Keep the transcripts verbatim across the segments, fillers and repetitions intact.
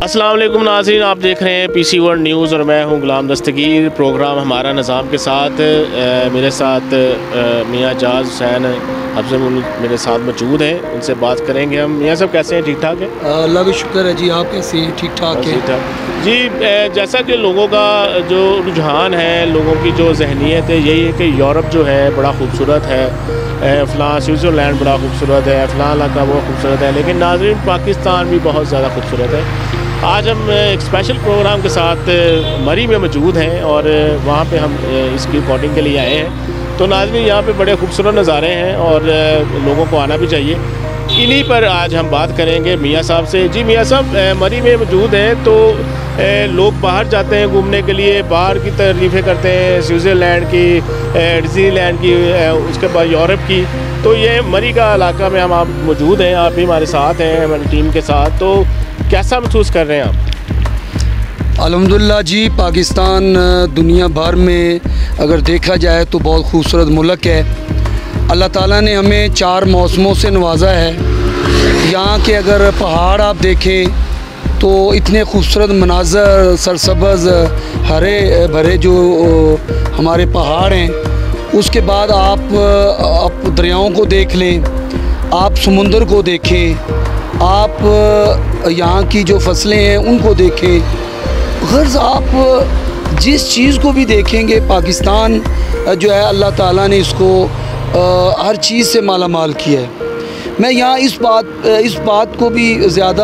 अस्सलाम वालेकुम नाज़रीन, आप देख रहे हैं पीसी वर्ल्ड न्यूज़ और मैं हूं गुलाम दस्तगीर। प्रोग्राम हमारा निज़ाम के साथ आ, मेरे साथ मियाँ जाज हुसैन हफ्ज़ मेरे साथ मौजूद हैं, उनसे बात करेंगे हम। मियाँ साहब कैसे हैं? ठीक ठाक है? अल्लाह का शुक्र है जी। आप कैसे हैं? ठीक ठाक है जी। जैसा कि लोगों का जो रुझान है, लोगों की जो जहनीत है, यही है कि यूरोप जो है बड़ा खूबसूरत है, फ़लाँ स्विट्ज़रलैंड बड़ा खूबसूरत है, फ़लाँ इलाका बहुत खूबसूरत है, लेकिन नाज़रीन पाकिस्तान भी बहुत ज़्यादा खूबसूरत है। आज हम एक स्पेशल प्रोग्राम के साथ मरी में मौजूद हैं और वहाँ पे हम इसकी रिकॉर्डिंग के लिए आए हैं। तो नाज़रीन यहाँ पे बड़े खूबसूरत नज़ारे हैं और लोगों को आना भी चाहिए। इन्हीं पर आज हम बात करेंगे मियाँ साहब से। जी मियाँ साहब, मरी में मौजूद हैं तो लोग बाहर जाते हैं घूमने के लिए, बाहर की तारीफ़ें करते हैं, स्विट्ज़रलैंड की, डिज़नीलैंड की, उसके बाद यूरोप की। तो ये मरी का इलाका में हम आप मौजूद हैं, आप भी हमारे साथ हैं हमारी टीम के साथ। तो कैसा महसूस कर रहे हैं आप? अल्हम्दुलिल्लाह जी, पाकिस्तान दुनिया भर में अगर देखा जाए तो बहुत खूबसूरत मुल्क है। अल्लाह ताला ने हमें चार मौसमों से नवाजा है। यहाँ के अगर पहाड़ आप देखें तो इतने खूबसूरत मनाज़र, सरसब्ज़ हरे भरे जो हमारे पहाड़ हैं। उसके बाद आप आप दरियाओं को देख लें, आप समुंदर को देखें, आप यहाँ की जो फसलें हैं उनको देखें। गर्ज़ आप जिस चीज़ को भी देखेंगे, पाकिस्तान जो है अल्लाह ताला ने इसको हर चीज़ से माला माल किया है। मैं यहाँ इस बात इस बात को भी ज़्यादा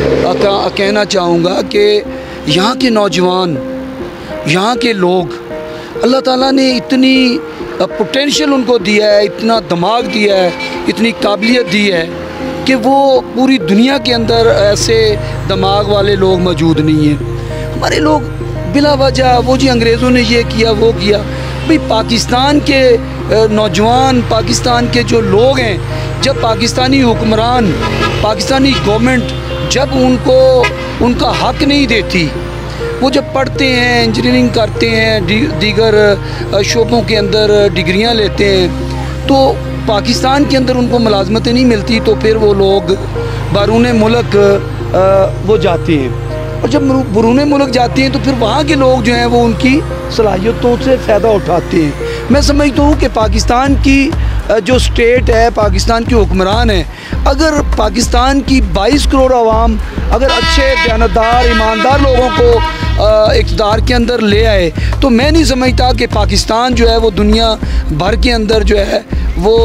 कहना चाहूँगा कि यहाँ के नौजवान, यहाँ के लोग, अल्लाह ताला ने इतनी पोटेंशियल उनको दिया है, इतना दिमाग दिया है, इतनी काबिलियत दी है कि वो पूरी दुनिया के अंदर ऐसे दिमाग वाले लोग मौजूद नहीं हैं। हमारे लोग बिला वजह वो जी अंग्रेज़ों ने ये किया वो किया। भाई पाकिस्तान के नौजवान, पाकिस्तान के जो लोग हैं, जब पाकिस्तानी हुक्मरान, पाकिस्तानी गवर्नमेंट जब उनको उनका हक नहीं देती, वो जब पढ़ते हैं, इंजीनियरिंग करते हैं, दी, दीगर शोबों के अंदर डिग्रियां लेते हैं, तो पाकिस्तान के अंदर उनको मुलाजमतें नहीं मिलती, तो फिर वो लोग बैरून मुल्क वो जाते हैं। और जब बैरून मुल्क जाते हैं तो फिर वहाँ के लोग जो हैं वो उनकी सलाहियतों से फ़ायदा उठाते हैं। मैं समझता हूँ कि पाकिस्तान की जो स्टेट है, पाकिस्तान के हुक्मरान हैं, अगर पाकिस्तान की बाईस करोड़ आवाम अगर अच्छे दयानतदार ईमानदार लोगों को इक़्तिदार के अंदर ले आए, तो मैं नहीं समझता कि पाकिस्तान जो है वो दुनिया भर के अंदर जो है वो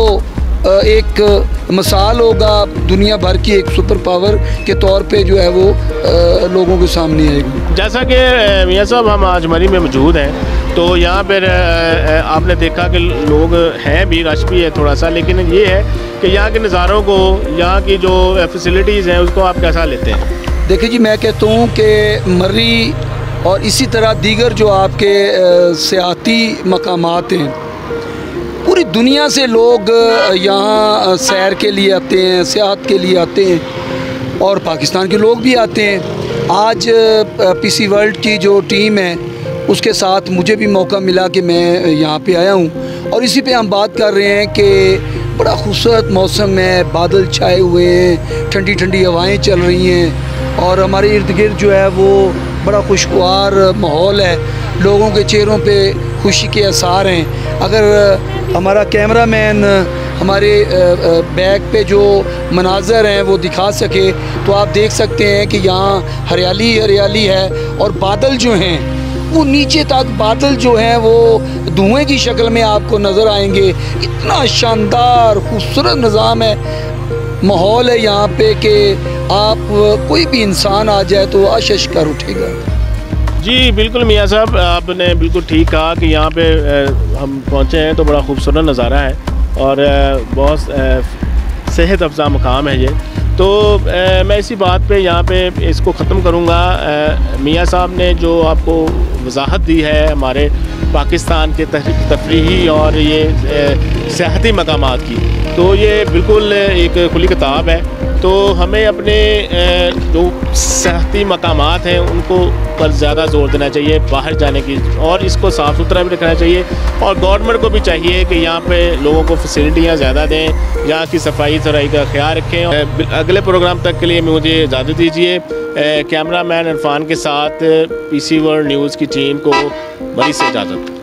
एक मिसाल होगा, दुनिया भर की एक सुपर पावर के तौर पे जो है वो लोगों के सामने आएगी। जैसा कि मियाँ साहब हम आज मरी में मौजूद हैं, तो यहाँ पर आपने देखा कि लोग हैं भी, रश भी है थोड़ा सा, लेकिन ये है कि यहाँ के नज़ारों को, यहाँ की जो फैसिलिटीज़ हैं उसको आप कैसा लेते हैं? देखिए जी, मैं कहता हूँ कि मरी और इसी तरह दीगर जो आपके सियाती मकामात हैं, पूरी दुनिया से लोग यहाँ सैर के लिए आते हैं, सियाहत के लिए आते हैं और पाकिस्तान के लोग भी आते हैं। आज पीसी वर्ल्ड की जो टीम है उसके साथ मुझे भी मौका मिला कि मैं यहाँ पे आया हूँ और इसी पे हम बात कर रहे हैं कि बड़ा खूबसूरत मौसम है, बादल छाए हुए हैं, ठंडी ठंडी हवाएं चल रही हैं और हमारे इर्द गिर्द जो है वो बड़ा खुशगवार माहौल है, लोगों के चेहरों पे खुशी के आसार हैं। अगर हमारा कैमरामैन हमारे बैक पे जो मनाज़र हैं वो दिखा सके तो आप देख सकते हैं कि यहाँ हरियाली हरियाली है और बादल जो हैं वो नीचे तक, बादल जो हैं वो धुएं की शक्ल में आपको नज़र आएंगे। इतना शानदार खूबसूरत निज़ाम है, माहौल है यहाँ पे कि आप कोई भी इंसान आ जाए तो आशीष कर उठेगा। जी बिल्कुल मियाँ साहब, आपने बिल्कुल ठीक कहा कि यहाँ पे हम पहुँचे हैं तो बड़ा खूबसूरत नज़ारा है और बहुत सेहत अफ़ज़ा मकाम है ये। तो आ, मैं इसी बात पे यहाँ पे इसको ख़त्म करूँगा। मियाँ साहब ने जो आपको वजाहत दी है हमारे पाकिस्तान के तफरीही और ये सियाहती मकामात की, तो ये बिल्कुल एक खुली किताब है। तो हमें अपने जो सेहती मकामात हैं उनको पर ज़्यादा जोर देना चाहिए बाहर जाने की, और इसको साफ़ सुथरा भी रखना चाहिए। और गवर्नमेंट को भी चाहिए कि यहाँ पे लोगों को फैसिलिटियाँ ज़्यादा दें, यहाँ की सफाई सुथराई का ख्याल रखें। अगले प्रोग्राम तक के लिए मुझे इजाज़त दीजिए। कैमरा मैन इरफान के साथ पी सी वर्ल्ड न्यूज़ की टीम को बड़ी से इजाज़त।